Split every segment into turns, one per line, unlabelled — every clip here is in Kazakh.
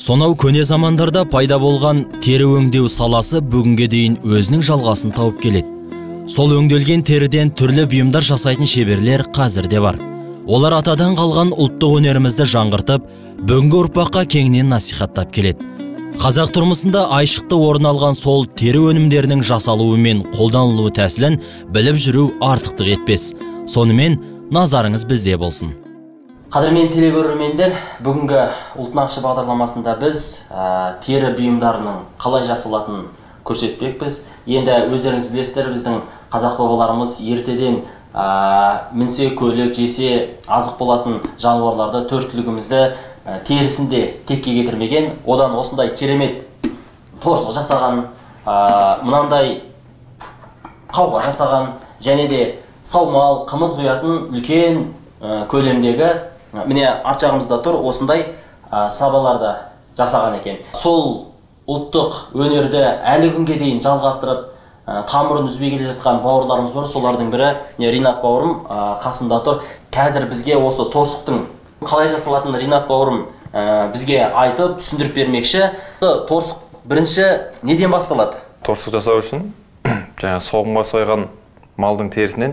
Сонау көне замандарда пайда болған тері өңдеу саласы бүгінге дейін өзінің жалғасын тауып келеді. Сол өңделген теріден түрлі бұйымдар жасайтын шеберлер қазірде бар. Олар атадан қалған ұлттық өнерімізді жаңғыртып, бүгінгі ұрпаққа кеңінен насихаттап келеді. Қазақ тұрмысында айшықты орын алған сол тері өнімдерінің жасалуы мен қолданылуы тәсілін біліп жүру артықтық етпес. Сонымен назарыңыз бізде болсын.
Қадірмен телегөрермендер, бүгінгі ұлт нақшы бағдарламасында біз тері бұйымдарының қалай жасалатынын көрсетпекпіз. Енді өздеріңіз білесіздер, біздің қазақ бабаларымыз ертеден мінсе, көлік, жесе, азық болатын жануарларды, төрт-түлігімізді терісінде текке кетірмеген, одан осындай керемет торсық жасаған, мынандай қауға жасаған, және де саумал, қымыз құятын үлкен көлемдегі, міне арт жағымызда тұр, осындай сабаларды жасаған екен. Сол ұлттық өнерді әлі күнге дейін жалғастырып, тамырын үзбей келе жатқан бауырларымыз бар. Солардың бірі Ринат бауырым қасында тұр. Қазір бізге осы торсықтың қалай жасалатынын Ринат бауырым бізге айтып, түсіндіріп бермекші. Торсық бірінші неден басталады?
Торсық жасау үшін соғымға сойған малдың терісінен,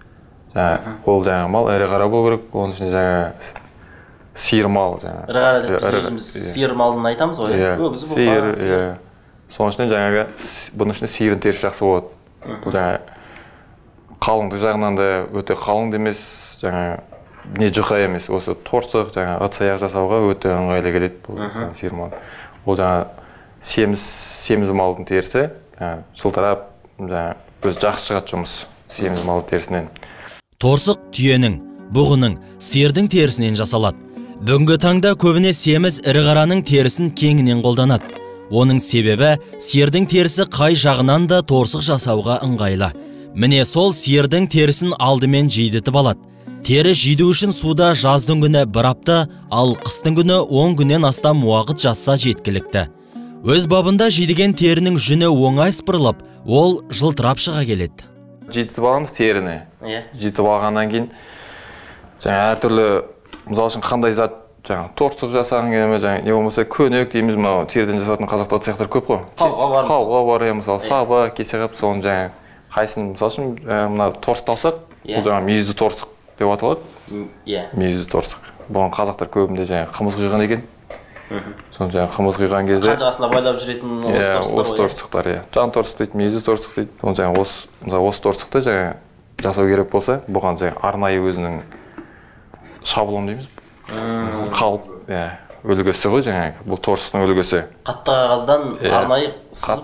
ол мал ірі қара болу керек, оның ішінде сиыр мал.
Ірі қара деп біз өзіміз сиыр малын айтамыз ғой.
Сиыр, соның ішінде бұның ішінде сиырын терісі жақсы болады. Бұл қалыңдық жағынан да өте қалың емес, не жұқа емес. Осы торсық ыдыс-аяқ жасауға өте ыңғайлы келеді бұл сиыр мал. Ол семіз малдың терісі жылтырап, өзі жақсы шығады жұмыс семіз малдың терісінен.
Торсық түйенің, бұғының, сиырдың терісінен жасалады. Бүгінгі таңда көбіне семіз ірі қараның терісін кеңінен қолданады. Оның себебі сиырдың терісі қай жағынан да торсық жасауға ыңғайлы. Міне сол сиырдың терісін алдымен жидітіп алады. Тері жиду үшін суда жаздың күні бір апта, ал қыстың күні 10 күннен астам уақыт жатса жеткілікті. Өз бабында жидіген терінің жүні оңай сыпырылып, ол жылтырап шыға келеді.
Житіп аламыз теріні. Житіп алғаннан кейін әртүрлі, мысалы үшін қандай зат, торсық жасаған келеме, не болмаса көнек дейміз, теріден жасатын қазақтар цехтар көп қой. Қауға бар, мысалы саба, кесе қап, соның қайсын, мысалы үшін мына торсық алсақ, бұл мүйізді торсық деп аталады. Мүйізді торсық. Бұған қазақтар көбінде қымыз құйған екен. Соны қымыз құйған кезде
қанжығасына байлап жүретін
осы торсықтар. Жан торсық дейді, мүйізді торсық дейді. Осы торсықты жасау керек болса, бұған арнайы өзінің шаблон дейміз. Қалып үлгісі ғой, бұл торсықтың үлгісі.
Қатты қағаздан арнайы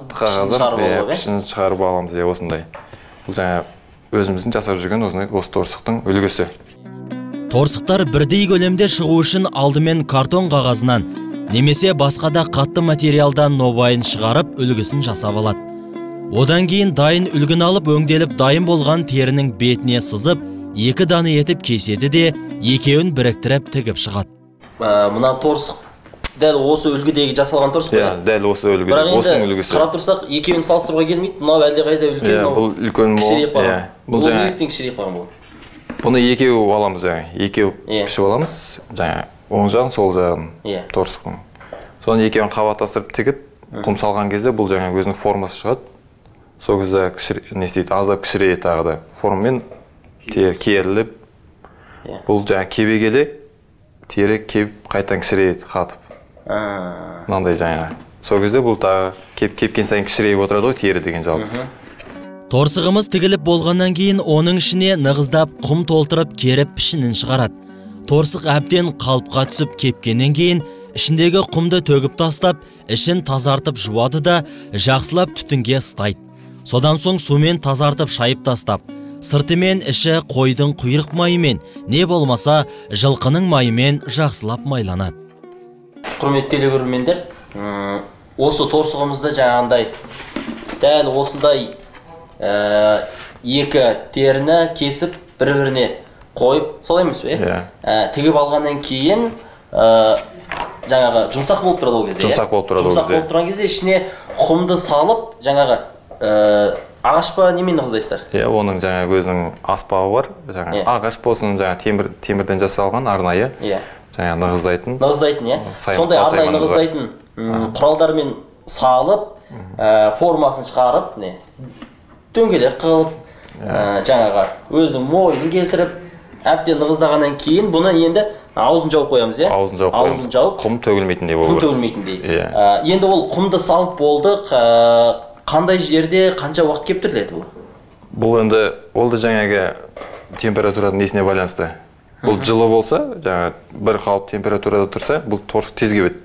пішін шығарып аламыз осындай. Бұл өзіміздің жасап жүрген осы торсықтың үлгісі.
Торсықтар бірдей көлемде шығу үшін алдымен картон қағазынан немесе басқа да қатты материалдан нобайын шығарып үлгісін жасап алады. Одан кейін дайын үлгін алып өңделіп дайын болған терінің бетіне сызып, 2 даны етіп кеседі де екеуін біріктіріп тігіп шығады.
Мұна торсық дәл осы үлгідегі жасалған торсық па?
Дәл осы үлгідегі, осының үлгісі.
Қарап тұрсақ, екеуін салыстыруға келмейді. Мынау әлдеқайда үлкен,
кішірейіп
барған. Бұл неліктен кішірейіп барған бұл?
Бұны екеу аламыз, екеу пішіп аламыз, оң жағын, сол жағын торсықтың. Соны екеуін қабаттастырып тігіп, құм салған кезде бұл өзінің формасы шығады. Сол кезде аздап кішірейді тағы да. Формамен керіліп, бұл кебе келе, тері кеп қайтан кішірейді қатып. Мынандай сол кезде бұл тағы кепкен сайын кішірейіп отырады ғой, тері деген жалпы.
Торсығымыз тігіліп болғаннан кейін оның ішіне нығыздап құм толтырып керіп пішінін шығарады. Торсық әбден қалыпқа түсіп кепкеннен кейін ішіндегі құмды төгіп тастап, ішін тазартып жуады да жақсылап түтінге ыстайды. Содан соң сумен тазартып шайып тастап, сырты мен іші қойдың құйрық майымен, не болмаса жылқының майымен жақсылап майланады.
Құрметті телегөрермендер, осы торсығымызды дәл осындай екі теріні кесіп бір-біріне қойып, солай емес пе? Тігіп алғаннан кейін жұмсақ болып тұрады ол кезде.
Жұмсақ болып тұрады ол кезде.
Жұмсақ болып тұрған кезде ішіне құмды салып, ағаш па немен нығыздайсыздар?
Оның өзінің аспабы бар. Ағаш болсын, темірден жасалған арнайы. жаңа нығыздайтын.
Нығыздайтын, иә. Сондай арнайы нығыздайтын құралдармен салып, формасын шығарып, дөңгелек қылып, жаңаға өзінің мойнын келтіріп, әбден нығыздағаннан кейін бұны енді аузын жауып қоямыз, иә?
Аузын жауып қоямыз. Құм төгілмейтіндей болу.
Құм төгілмейтіндей. Енді ол құмды салып болдық, қандай жерде, қанша уақыт кептіріледі бұл?
Бұл енді, ол да жаңағы температураның несіне байланысты. Бұл жылы болса, жаңа бір қалып температурада тұрса, бұл торсық тез кебеді.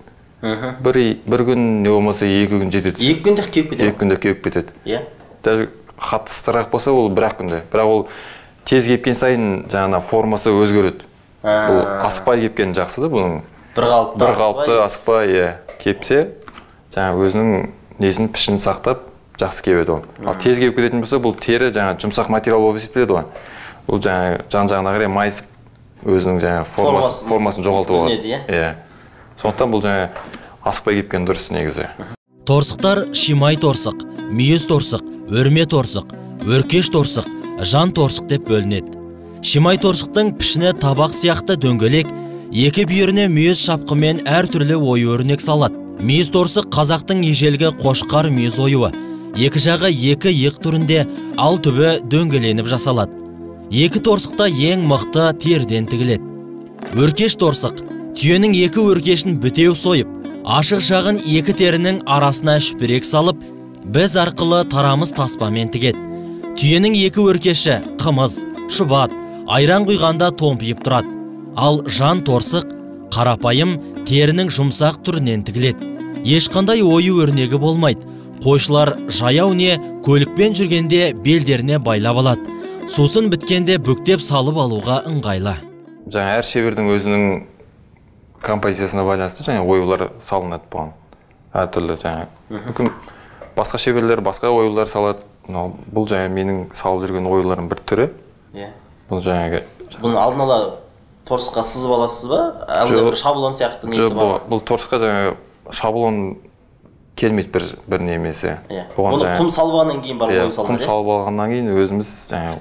Бір күн не болмаса 2 күн жетеді.
2 күнде кеуіп кетеді?
2 күнде кеуіп кетеді.
Иә.
Даже қатты ыстырақ болса, ол 1 күнде. Бірақ ол тез кепкен сайын жаңа формасы өзгереді. Бұл асықпай кепкен жақсы да бұның.
Бір
қалыпты асықпай кепсе, жаңа өзінің несін пішін сақтап жақсы кебеді ол. Ал тез кеп кететін болса, бұл тері жаңа жұмсақ материал болып есептеледі ғой. Бұл жаңа жан-жағына қарай майысып, өзінің жаңа формасын жоғалтып алады. Иә. Сондықтан бұл жаңа асықпай кепкен дұрыс негізі.
Торсықтар шимай торсық, мүйіз торсық, өрме торсық, өркеш торсық, жан торсық деп бөлінеді. Шимай торсықтың пішіні табақ сияқты дөңгелек, екі бүйіріне мүйіз шапқымен әр түрлі ою өрнек салады. Мүйіз торсық қазақтың ежелгі қошқар мүйіз оюы. Екі жағы екі иық түрінде, ал түбі дөңгеленіп жасалады. Екі торсықта ең мықты терден тігіледі. Өркеш торсық түйенің екі өркешін бүтеу сойып, ашық жағын екі терінің арасына шүпірек салып, біз арқылы тарамыз таспамен тігеді. Түйенің екі өркеші қымыз, шұбат, айран құйғанда томпиып тұрады. Ал жан торсық қарапайым терінің жұмсақ түрінен тігіледі. Ешқандай ою өрнегі болмайды. Қойшылар жаяу не көлікпен жүргенде белдеріне байлап алады. Сусын біткенде бүктеп салып алуға ыңғайлы.
Жаңа әр шебердің өзінің композициясына байланысты жаңа оюлар салынады бұған. Әртүрлі жаңа. Мүмкін басқа шеберлер басқа оюлар салады. Бұл жаңа менің салып жүрген оюларым бір түрі. Бұл жаңағы.
Бұны алдын ала торсыққа сызып аласыз ба? Әлде бір шаблон сияқты несі бар?
Бұл торсыққа жаңа шаблон келмейді бір немесі.
Бұны құм салып алғаннан кейін бар ою салынады.
Құм салып алғаннан кейін өзіміз жаңа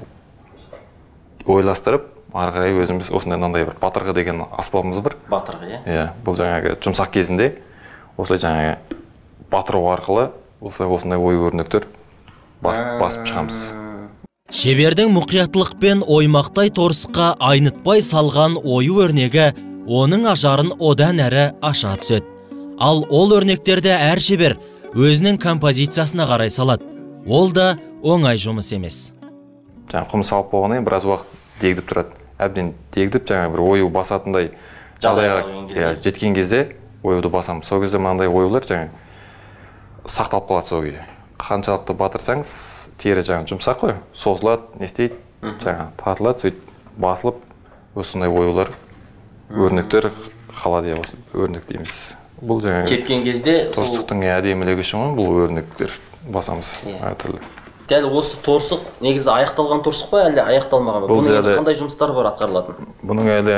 ойластырып, ары қарай өзіміз осындай мынандай бір батырғы деген аспабымыз бар.
Батырғы,
иә. Бұл жаңағы жұмсақ кезінде осылай жаңағы батыру арқылы осындай ою өрнектер басып шығамыз.
Шебердің мұқияттылықпен оймақтай торсыққа айнытпай салған ою өрнегі оның ажарын одан әрі аша түседі. Ал ол өрнектерді әр шебер өзінің композициясына қарай салады. Ол да оңай жұмыс емес.
Жаңа құм салып болғаннан біраз уақыт дегдіп тұрады. Әбден дегдіп жаңа бір ою басатындай жағдайға жеткен кезде оюды басамыз. Сол кезде мынандай оюлар жаңа сақталып қалады сол күйі. Қаншалықты батырсаңыз, тері жаңа жұмсақ қой, созылады, не істейді, жаңа тартылады, сөйтіп басылып, осындай оюлар, өрнектер қалады, осы өрнек дейміз. Бұл жаңа
кепкен кезде
торсықтың әдемілігі үшін бұл өрнектер басамыз әртүрлі.
Дәл осы торсық негізі аяқталған торсық па, әлде аяқталмаған ба? Бұның әлі қандай жұмыстар бар атқарылатын?
Бұның әлі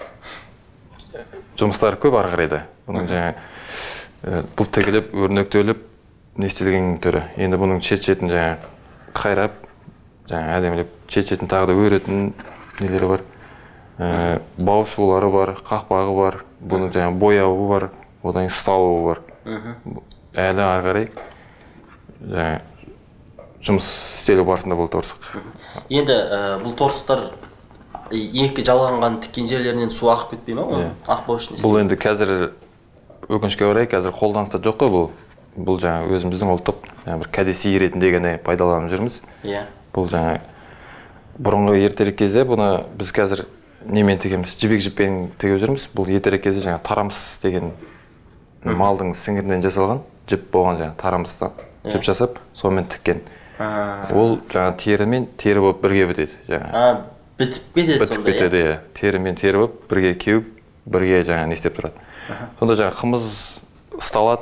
жұмыстар көп ары қарайды. Бұның жаңа бұл тігіліп, өрнектеліп, не істелген түрі. Енді бұның шет-шетін жаңа қайрап, жаңа әдемілеп, шет-шетін тағы да өретін нелері бар. Бау шулары бар, қақпағы бар, бұның жаңа бояуы бар, одан ұсталуы бар. Әлі ары қарай жаңа жұмыс істелу барысында бұл торсық.
Енді бұл торсықтар екі жалғанған тіккен жерлерінен су ақып кетпей ма? Ақпау үшін.
Бұл енді қазір өкінішке орай қазір қолданыста жоқ қой бұл. Бұл жаңа өзіміздің ұлттық бір кәдесый ретінде ғана пайдаланып жүрміз. Бұл жаңа бұрынғы ертерек кезде бұны біз қазір немен тігеміз? Жібек жіппен тігіп жүрміз. Бұл ертерек кезде жаңа тарамыс деген малдың сіңірінен жасалған жіп болған жаңа тарамыстан жіп жасап, сонымен тіккен. Ол жаңа терімен тері болып бірге бітеді.
Бітіп кетеді сонда.
Бітіп кетеді, терімен тері болып бірге кеуіп, бірге жаңа не істеп тұрады. Сонда жаңа қымыз ұсталады,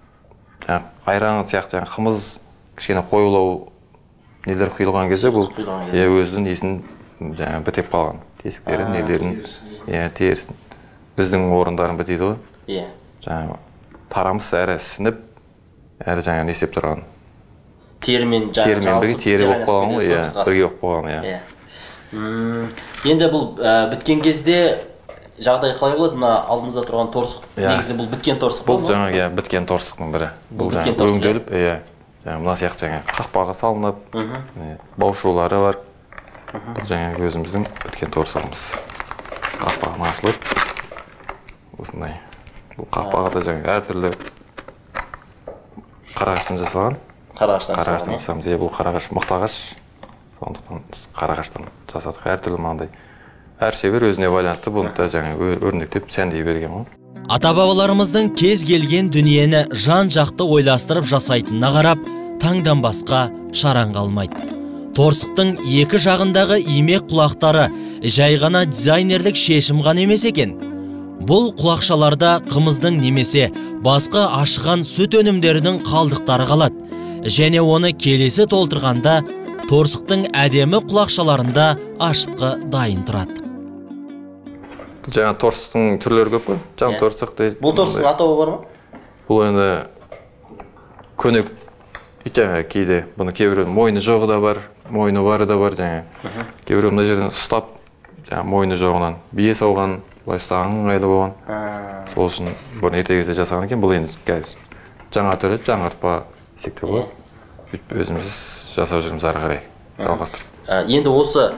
айран сияқты жаңа қымыз кішкене қоюлау нелер құйылған кезде бұл өзінің несін жаңа бітеп қалған. Тесіктерін, нелерін, терісін. Біздің орындарын бітейді ғой. Жаңа тарамыз әрі сініп, әрі жаңа не істеп тұрған.
Терімен
бірге тері болып қалған ғой, бірге болып қалған.
Енді бұл біткен кезде жағдай қалай болады? Мына алдымызда тұрған торсық, негізі бұл біткен торсық
бұл жаңағы біткен торсықтың бірі. Бұл жаңағы өңделіп, мына сияқты жаңағы қақпаға салынып, баушулары бар. Бұл жаңағы өзіміздің біткен торсығымыз. Қақпағын ашылып, осындай. Бұл қақпаға да жаңағы әртүрлі қарағаштан жасалған. Қарағаштан жасамыз. Бұл қарағаш мықты ағаш. Сондықтан қарағаштан жасадық. Әртүрлі маңдай. Әр шебер өзіне байланысты бұны да жаңа өрнектеп сәндей берген ғой.
Ата-бабаларымыздың кез келген дүниені жан-жақты ойластырып жасайтынына қарап, таңдан басқа шараң қалмайды. Торсықтың екі жағындағы имек құлақтары жай ғана дизайнерлік шешім ғана емес екен. Бұл құлақшаларда қымыздың немесе басқа ашыған сүт өнімдерінің қалдықтары қалады. Және оны келесі толтырғанда торсықтың әдемі құлақшаларында ашытқы дайын тұрады.
Жаңа торсықтың түрлері көп қой. Жам торсық дейді.
Бұл торсықтың атауы бар ма?
Бұл енді көнек жаңа кейде бұны кейбіреудің мойны жоғы да бар, мойны бары да бар жаңа. Кейбіреу мына жерден ұстап, жаңа мойны жоғынан бие сауған, былай ұстаған ыңғайлы болған. Сол үшін бұны ерте кезде жасаған екен. Бұл енді қазір жаңа түрі, жаңартпа десек те болады. Бүйтіп өзіміз жасап жүрміз ары қарай жалғастырып.
Енді осы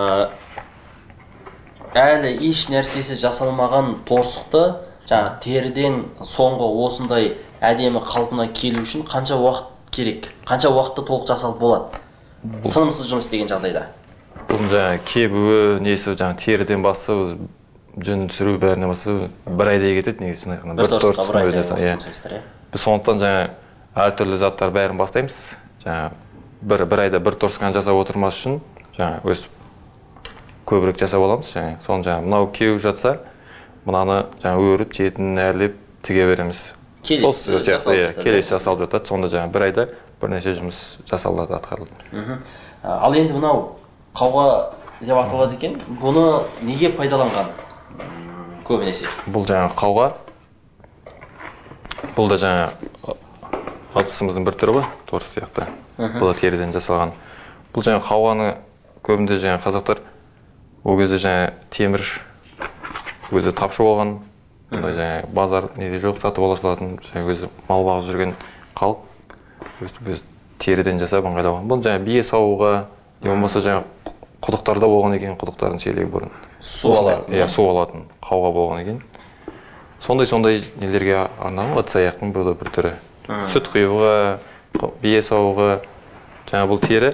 әлі еш нәрсесі жасалмаған торсықты жаңа теріден соңғы осындай әдемі қалпына келу үшін қанша уақыт керек? Қанша уақытта толық жасалып болады? Тынымсыз жұмыс істеген жағдайда.
Бұл жаңа кебуі, несі жаңа теріден басы, жүнін түсіру бәріне басы бір айдай кетеді негізі.
Бір торсыққа бір айдай жұмсайсыздар, иә?
Біз сондықтан жаңа әртүрлі заттар бәрін бастаймыз. Жаңа бір айда бір торсыққан жасап отырмас үшін жаңа өз көбірек жасап аламыз. Соны жаңа мынау кеуіп жатса, мынаны жаңа өріп, жетін әрлеп тіге береміз.
Келесі
жасалып жатады. Сонда жаңа бір айда бірнеше жұмыс жасалады, атқарылады.
Ал енді мынау қауға деп аталады екен. Бұны неге пайдаланған көбінесе?
Бұл жаңа қауға. Бұл да жаңа ыдысымыздың бір түрі ғой, торс сияқты. Бұл да теріден жасалған. Бұл жаңа қауғаны көбінде жаңа қазақтар ол кезде жаңа темір өзі тапшы болған. Бұндай жаңа базар неде жоқ, сатып ала салатын, жаңа өзі мал бағып жүрген халық өз теріден жасап ыңғайлаған. Бұл жаңа бие сауға, не болмаса жаңа құдықтарда болған екен, құдықтардың шелегі бұрын.
Су
алатын қауға болған екен. Сондай нелерге арналған ыдыс аяқтың бұл да бір түрі. Сүт құюға, бие сауға, жаңа бұл тері,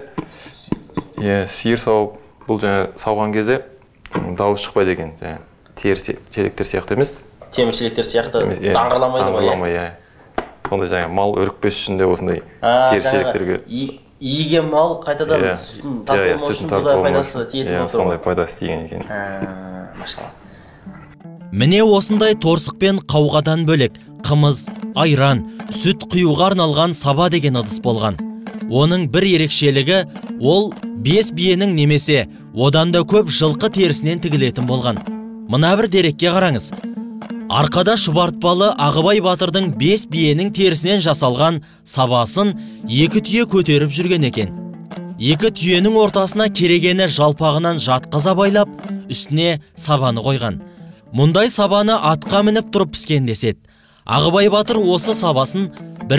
сиыр сауып, бұл жаңа сауған кезде дауыс шықпайды екен. Тері челектер сияқты емес.
Темір челектер сияқты даңғырламайды ғой.
Даңғырламайды. Сондай жаңа мал өрікпес үшін де осындай тері челектерге.
Иеген мал қайтадан сүтін тартылмау үшін бұлда пайдасы тиетін отыр.
Сондай пайдасы тиген екен.
Машалла.
Міне осындай торсықпен қауғадан бөлек қымыз, айран, сүт құюға арналған саба деген ыдыс болған. Оның бір ерекшелігі ол бес биенің немесе одан да көп жылқы терісінен тігілетін болған. Мына бір дерекке қараңыз. Арқада шұбартпалы Ағыбай батырдың бес биенің терісінен жасалған сабасын екі түйе көтеріп жүрген екен. Екі түйенің ортасына керегені жалпағынан жатқыза байлап, үстіне сабаны қойған. Мұндай сабаны атқа мініп тұрып піскен деседі. Ағыбай батыр осы сабасын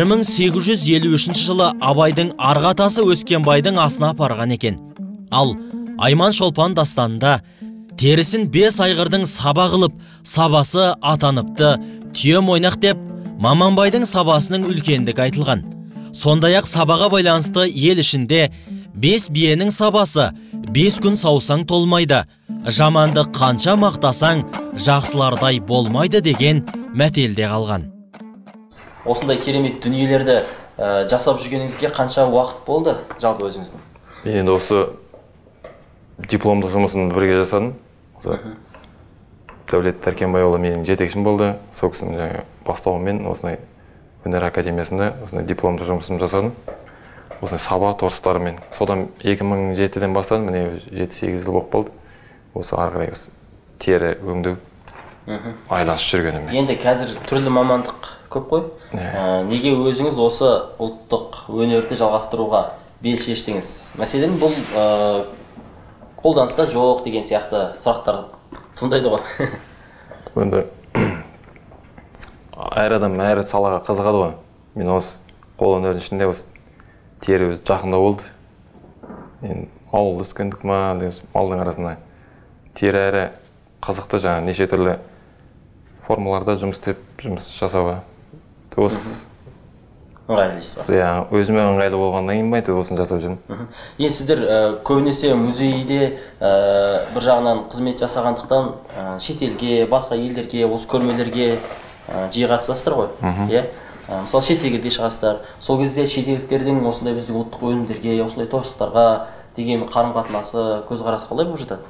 1853 жылы Абайдың арғатасы Өскенбайдың асына апарған екен. Ал Айман Шолпан дастанында терісін 5 айғырдың саба қылып, сабасы атаныпты, түйе мойнақ деп Маманбайдың сабасының үлкендігі айтылған. Сондай-ақ сабаға байланысты ел ішінде 5 биенің сабасы 5 күн саусаң толмайды, жаманды қанша мақтасаң жақсылардай болмайды деген мәтелде қалған.
Осындай керемет дүниелерді жасап жүргеніңізге қанша уақыт болды жалпы өзіңіздің?
Енді осы дипломдық жұмысын бірге жасадым. Дәулет Тәркенбайұлы менің жетекшім болды. Сол кісінің бастауымен осындай өнер академиясында осындай дипломдық жұмысын жасадым. Осындай саба торсықтарымен. Содан 2007-ден бастадым, міне 7-8 жыл болып болды. Осы ары қарай тері өңдеу айласып жүргенім.
Енді қазір түрлі мамандық көп қой. Неге өзіңіз осы ұлттық өнерді жалғастыруға бел шештіңіз? Мәселен, бұл қолданыста жоқ деген сияқты сұрақтар туындайды ғой.
енді әр адам әр салаға қызығады ғой. Мен осы қол өнерінің ішінде осы тері өзі жақында болды. Мен ауылда өскендік ма, малдың арасында тері әрі қызықты, жаңа неше түрлі формаларда жұмыс жасауға. Осы
ыңғайлысыз.
Өзіме ыңғайлы болғаннан кейін бе осыны жасап жүрмін.
Енді сіздер көбінесе музейде бір жағынан қызмет жасағандықтан шетелге, басқа елдерге, осы көрмелерге жиі қатысасыздар ғой. Мысалы шетелге шығасыздар. Сол кезде шетелдіктердің осындай біздің ұлттық өнімдерге, осындай торсықтарға деген қарым-қатынасы, көзқарасы қалай болып жатады?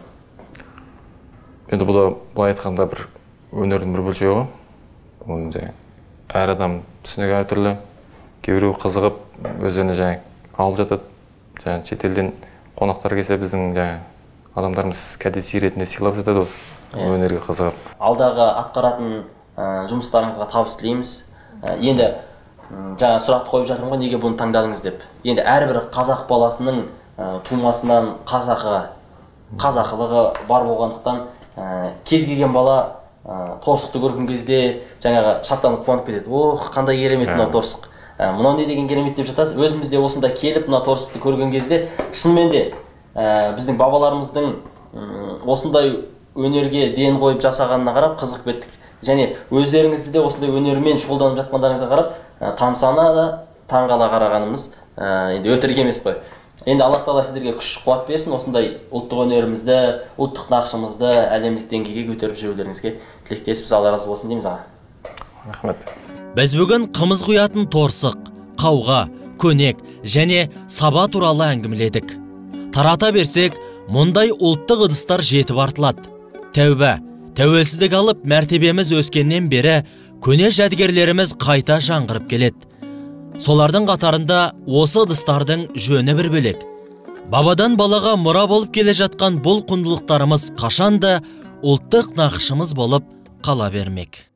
Енді бұлай айтқанда бір өнердің бір бөлшегі ғой. Әр адам түсінігі әртүрлі. Кейбіреу қызығып өздеріне алып жатады. Шетелден қонақтар келсе біздің адамдарымыз кәдесый ретінде сыйлап жатады осы өнерге қызығып.
Алдағы атқаратын жұмыстарыңызға табыс тілейміз. Енді жаңа сұрақты қойып жатырмын ғой, неге бұны таңдадыңыз деп. Енді әрбір қазақ баласының тумасынан қазақылығы бар болғандықтан кез келген бала торсықты көрген кезде жаңағы шаттанып қуанып кетеді. Ох, қандай керемет мына торсық. Мынау не деген керемет деп жатады. Өзіміз де осында келіп мына торсықты көрген кезде шынымен де біздің бабаларымыздың осындай өнерге ден қойып жасағанына қарап қызығып кеттік. Және өздеріңізді де осындай өнермен шұғылданып жатқандарыңызға қарап тамсана да таңғала қарағанымыз енді өтірік емес қой. Енді Алла Тағала сіздерге күш қуат берсін, осындай ұлттық өнерімізді, ұлттық нақшымызды әлемдік деңгейге көтеріп жүрулеріңізге тілектеспіз. Алла разы болсын дейміз аға.
Рахмет.
Біз бүгін қымыз құятын торсық, қауға, көнек және саба туралы әңгімеледік. Тарата берсек, мұндай ұлттық ыдыстар жетіп артылады. Тәубә, тәуелсіздік алып мәртебеміз өскеннен бері көне жәдігерлеріміз қайта жаңғырып келеді. Солардың қатарында осы ыдыстардың жөні бір бөлек. Бабадан балаға мұра болып келе жатқан бұл құндылықтарымыз қашанда ұлттық нақышымыз болып қала бермек.